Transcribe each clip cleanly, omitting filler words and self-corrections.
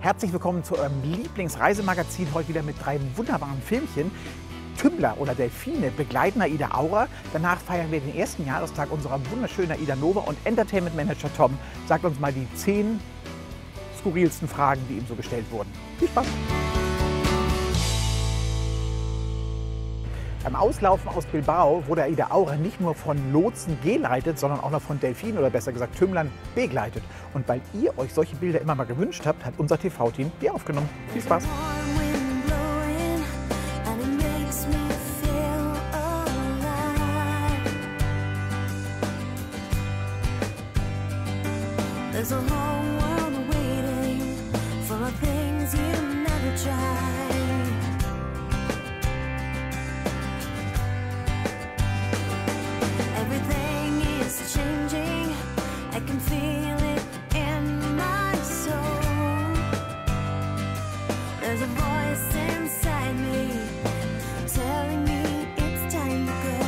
Herzlich willkommen zu eurem Lieblingsreisemagazin, heute wieder mit 3 wunderbaren Filmchen. Tümmler oder Delfine begleiten AIDA Aura. Danach feiern wir den ersten Jahrestag unserer wunderschönen AIDA Nova und Entertainment Manager Tom sagt uns mal die 10 skurrilsten Fragen, die ihm so gestellt wurden. Viel Spaß! Beim Auslaufen aus Bilbao wurde AIDA Aura nicht nur von Lotsen geleitet, sondern auch noch von Delfinen oder besser gesagt Tümmlern begleitet. Und weil ihr euch solche Bilder immer mal gewünscht habt, hat unser TV-Team die aufgenommen. Viel Spaß! There's a whole world waiting for things you never tried. Everything is changing, I can feel it in my soul. There's a voice inside me telling me it's time to go.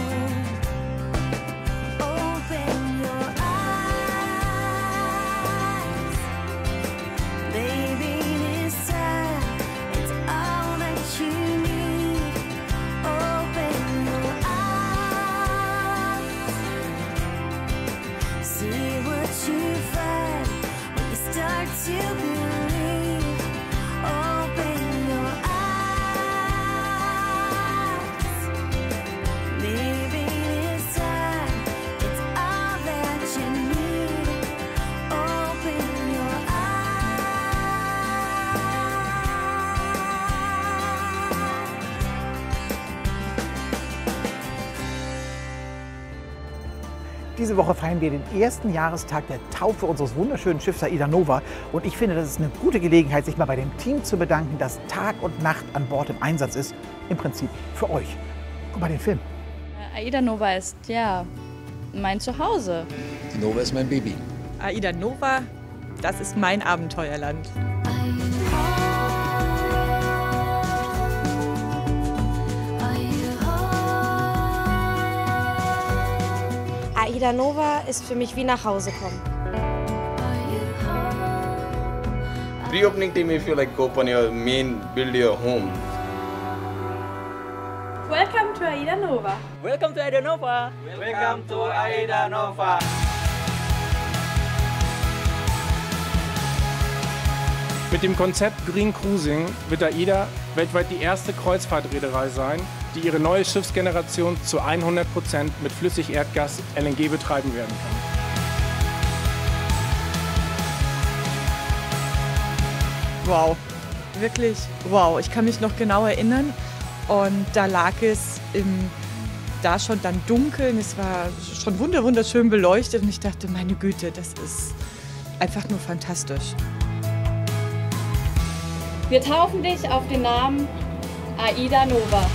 Open your eyes, baby, this time it's all that you need. Open your eyes, see what you find when you start to believe. Open your eyes, maybe this time it's all that you need. Open your Diese Woche feiern wir den ersten Jahrestag der Taufe unseres wunderschönen Schiffs AIDA Nova. Und ich finde, das ist eine gute Gelegenheit, sich mal bei dem Team zu bedanken, das Tag und Nacht an Bord im Einsatz ist. Im Prinzip für euch. Guck mal den Film. AIDA Nova ist ja mein Zuhause. Die Nova ist mein Baby. AIDA Nova, das ist mein Abenteuerland. AIDA Nova ist für mich wie nach Hause kommen. Pre-opening team, if you like open your main, build your home. Welcome to AIDA Nova. Welcome to AIDA Nova. Welcome to AIDA Nova. Mit dem Konzept Green Cruising wird AIDA weltweit die erste Kreuzfahrtreederei sein, die ihre neue Schiffsgeneration zu 100% mit Flüssigerdgas LNG betreiben werden kann. Wow, wirklich wow. Ich kann mich noch genau erinnern und da lag es da schon dann dunkel. Es war schon wunderschön beleuchtet und ich dachte, meine Güte, das ist einfach nur fantastisch. Wir taufen dich auf den Namen AIDA Nova.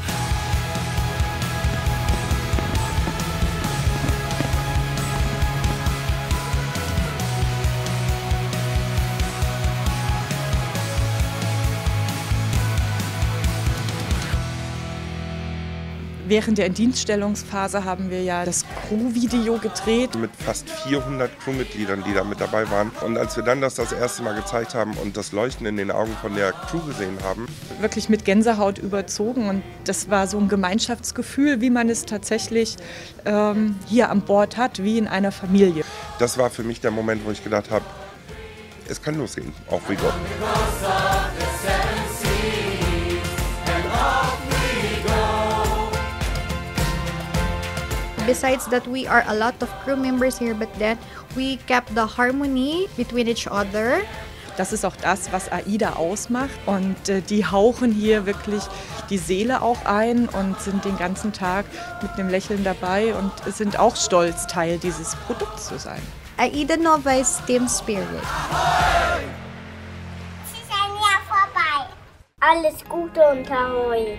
Während der Indienststellungsphase haben wir ja das Crew-Video gedreht. Mit fast 400 Crewmitgliedern, die da mit dabei waren. Und als wir dann das erste Mal gezeigt haben und das Leuchten in den Augen von der Crew gesehen haben. Wirklich mit Gänsehaut überzogen und das war so ein Gemeinschaftsgefühl, wie man es tatsächlich hier an Bord hat, wie in einer Familie. Das war für mich der Moment, wo ich gedacht habe, es kann losgehen, auf we go. Besides that, we are a lot of crew members here, but then we kept the harmony between each other. Das ist auch das, was AIDA ausmacht und die hauchen hier wirklich die Seele auch ein und sind den ganzen Tag mit einem Lächeln dabei und sind auch stolz, Teil dieses Produkts zu sein. AIDA Nova is Team Spirit. Es ist ein Jahr vorbei. Alles Gute und Ahoi.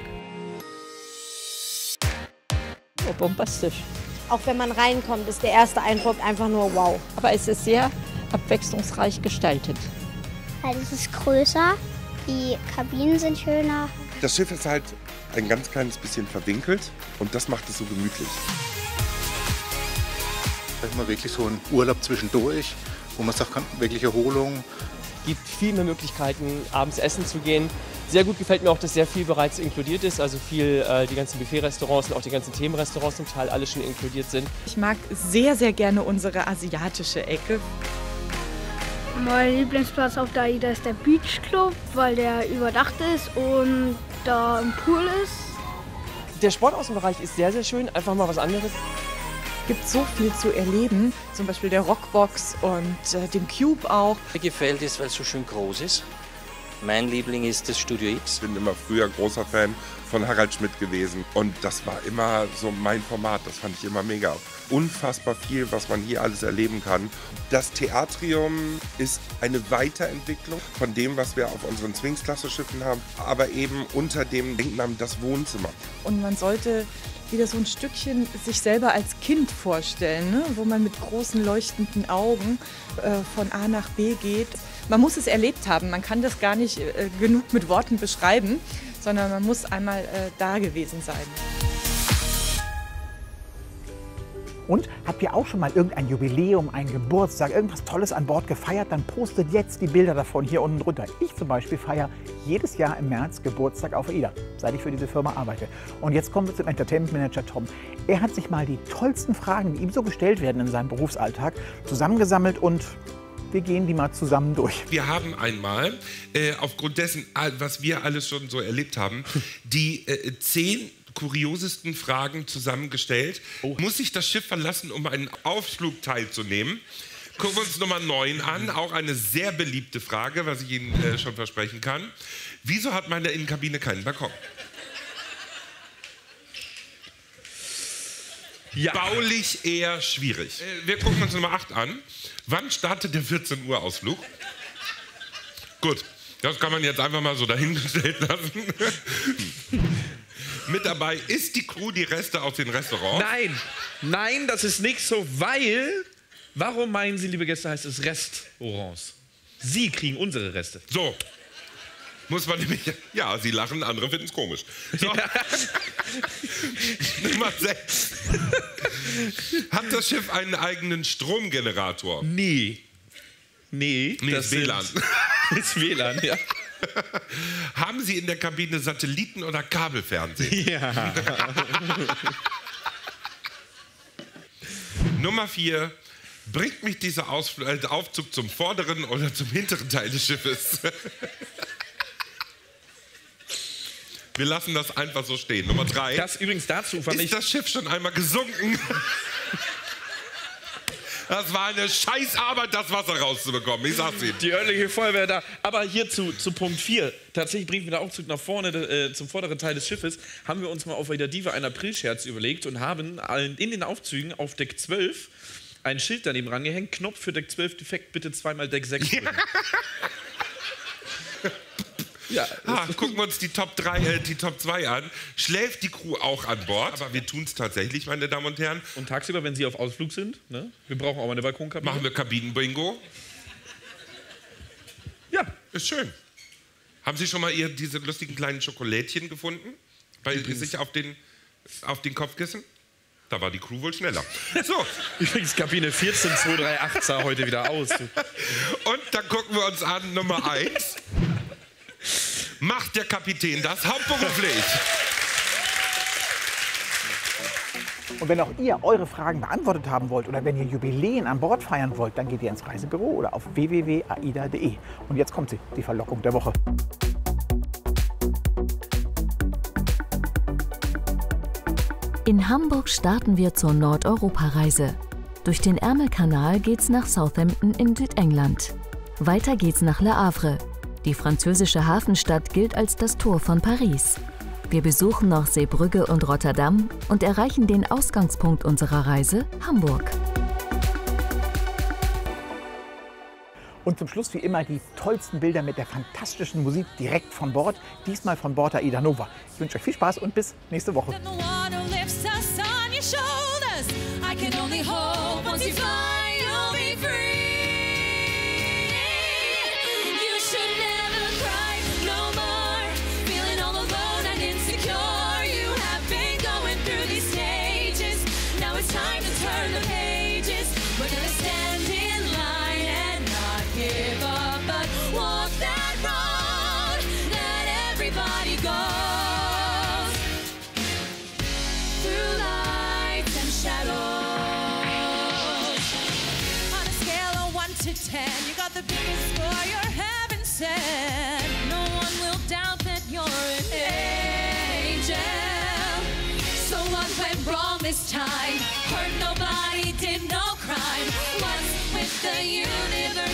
Oh, bombastisch. Auch wenn man reinkommt, ist der erste Eindruck einfach nur wow. Aber es ist sehr abwechslungsreich gestaltet. Es ist größer, die Kabinen sind schöner. Das Schiff ist halt ein ganz kleines bisschen verwinkelt und das macht es so gemütlich. Das ist mal wirklich so ein Urlaub zwischendurch, wo man sagt, wirklich Erholung, gibt viel mehr Möglichkeiten, abends essen zu gehen. Sehr gut gefällt mir auch, dass sehr viel bereits inkludiert ist, also die ganzen Buffet-Restaurants und auch die ganzen Themenrestaurants zum Teil alle schon inkludiert sind. Ich mag sehr, sehr gerne unsere asiatische Ecke. Mein Lieblingsplatz auf der AIDA ist der Beach Club, weil der überdacht ist und da ein Pool ist. Der Sportaußenbereich ist sehr, sehr schön, einfach mal was anderes. Es gibt so viel zu erleben, zum Beispiel der Rockbox und dem Cube auch. Mir gefällt es, weil es so schön groß ist. Mein Liebling ist das Studio X. Ich bin immer früher großer Fan von Harald Schmidt gewesen und das war immer so mein Format, das fand ich immer mega. Unfassbar viel, was man hier alles erleben kann. Das Theatrium ist eine Weiterentwicklung von dem, was wir auf unseren Swings-Klasse-Schiffen haben, aber eben unter dem Denknamen das Wohnzimmer. Und man sollte wieder so ein Stückchen sich selber als Kind vorstellen, ne? Wo man mit großen leuchtenden Augen von A nach B geht. Man muss es erlebt haben, man kann das gar nicht genug mit Worten beschreiben, sondern man muss einmal da gewesen sein. Und habt ihr auch schon mal irgendein Jubiläum, einen Geburtstag, irgendwas Tolles an Bord gefeiert? Dann postet jetzt die Bilder davon hier unten drunter. Ich zum Beispiel feiere jedes Jahr im März Geburtstag auf AIDA, seit ich für diese Firma arbeite. Und jetzt kommen wir zum Entertainment Manager Tom. Er hat sich mal die tollsten Fragen, die ihm so gestellt werden in seinem Berufsalltag, zusammengesammelt und wir gehen die mal zusammen durch. Wir haben einmal, aufgrund dessen, was wir alles schon so erlebt haben, die 10 kuriosesten Fragen zusammengestellt. Muss ich das Schiff verlassen, um einen Ausflug teilzunehmen? Gucken wir uns Nummer 9 an. Auch eine sehr beliebte Frage, was ich Ihnen schon versprechen kann. Wieso hat meine Innenkabine keinen Balkon? Ja. Baulich eher schwierig. Wir gucken uns Nummer 8 an. Wann startet der 14 Uhr Ausflug? Gut, das kann man jetzt einfach mal so dahingestellt lassen. Mit dabei ist die Crew die Reste aus den Restaurants. Nein, das ist nicht so, weil... Warum meinen Sie, liebe Gäste, heißt es Restaurants? Sie kriegen unsere Reste. So. Muss man nämlich... Ja, Sie lachen, andere finden es komisch. So. Ja. Nummer 6. Hat das Schiff einen eigenen Stromgenerator? Nee, das ist WLAN. Ist WLAN, ja. Haben Sie in der Kabine Satelliten- oder Kabelfernsehen? Ja. Nummer 4. Bringt mich dieser Aufzug zum vorderen oder zum hinteren Teil des Schiffes? Wir lassen das einfach so stehen. Nummer 3. Das übrigens dazu fand ich... Ist das Schiff schon einmal gesunken? Das war eine Scheißarbeit, das Wasser rauszubekommen. Ich sag's Ihnen. Die örtliche Feuerwehr da. Aber hier zu Punkt 4. Tatsächlich bringt mir der Aufzug nach vorne zum vorderen Teil des Schiffes. Haben wir uns mal auf AIDA Diva einen Aprilscherz überlegt und haben in den Aufzügen auf Deck 12 ein Schild daneben rangehängt. Knopf für Deck 12 defekt, bitte zweimal Deck 6 drücken. Ja, gucken wir uns die Top 2 an. Schläft die Crew auch an Bord? Aber wir tun es tatsächlich, meine Damen und Herren. Und tagsüber, wenn Sie auf Ausflug sind, ne? Wir brauchen auch mal eine Balkonkabine. Machen wir Kabinenbingo? Ja, ist schön. Haben Sie schon mal diese lustigen kleinen Schokolädchen gefunden? Bei sich auf den Kopfkissen? Da war die Crew wohl schneller. So. Übrigens, Kabine 14238 sah heute wieder aus. Und dann gucken wir uns an Nummer 1. Macht der Kapitän das hauptberuflich? Und wenn auch ihr eure Fragen beantwortet haben wollt oder wenn ihr Jubiläen an Bord feiern wollt, dann geht ihr ins Reisebüro oder auf www.aida.de. Und jetzt kommt sie, die Verlockung der Woche. In Hamburg starten wir zur Nordeuropa-Reise. Durch den Ärmelkanal geht's nach Southampton in Südengland. Weiter geht's nach Le Havre. Die französische Hafenstadt gilt als das Tor von Paris. Wir besuchen noch Seebrugge und Rotterdam und erreichen den Ausgangspunkt unserer Reise, Hamburg. Und zum Schluss wie immer die tollsten Bilder mit der fantastischen Musik direkt von Bord. Diesmal von Bord AIDA Nova. Ich wünsche euch viel Spaß und bis nächste Woche. We're gonna stand in line and not give up, but What's with the universe?